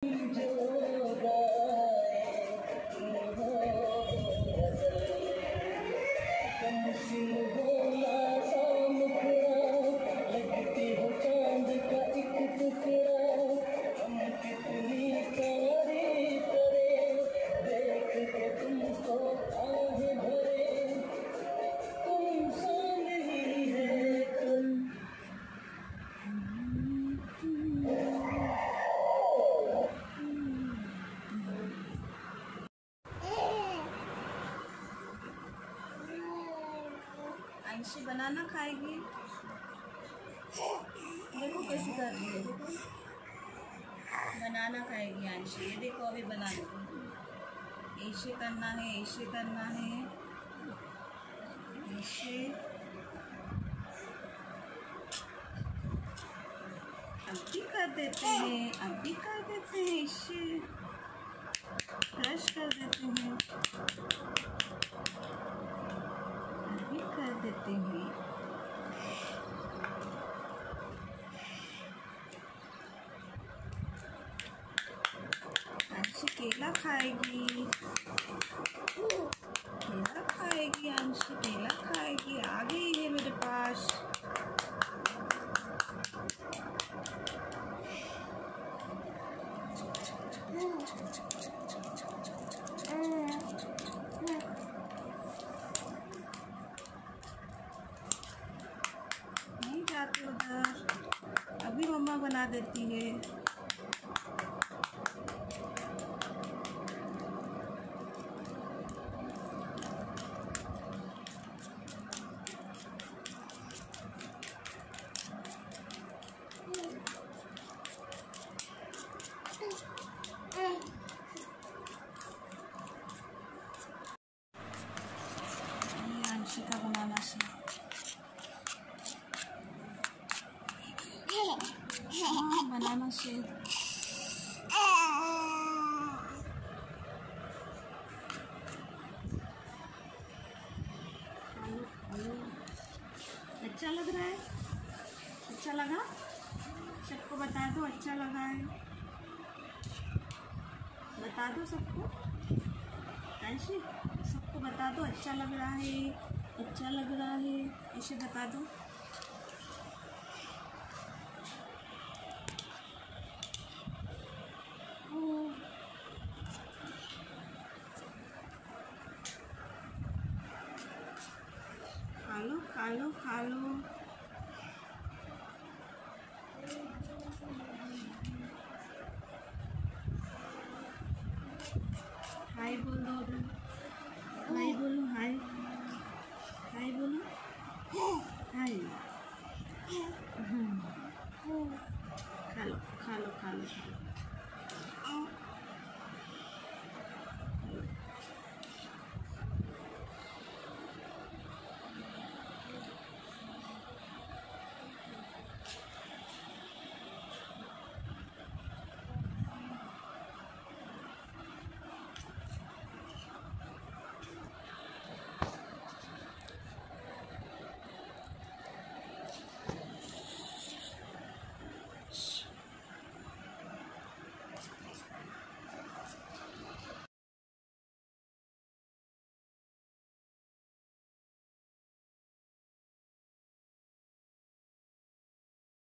जो गाए हो गजल, कमसिन हो ना सा मुखड़ा, लगती हो चांद का एक टुकड़ा। हम कितनी तारीफ करें, देख के तुमको आहे भरे, तुम सा नहीं है कोई। अंशी बनाना खाएगी, देखो कैसे कर रही है, देखो बनाना खाएगी अंशी। ये देखो अभी बना लो, ऐसे करना है, ऐसे करना है, ऐसे। अब भी कर देते हैं, अब भी कर देते हैं, ऐसे क्रश कर देते हैं, अब भी कर देते हैं। अंशी केला खाएगी, केला खाएगी अंशी, केला खाएगी। आ गई है मेरे पास। नहीं जाती उधर, अभी मम्मा बना देती है। अंशी का बनाना सीख, बनाना सीख। अच्छा लग रहा है, अच्छा लगा, सबको बता दो अच्छा लगा है, बता दो सबको। अंशी सबको बता दो अच्छा लग रहा है, अच्छा लग रहा है, ऐसे बता दो। खा लो खा लो खा लो। हाय बोल दो, हाय बोलो, हाय हाय बोलो, हाय। खा लो खा लो खा लो।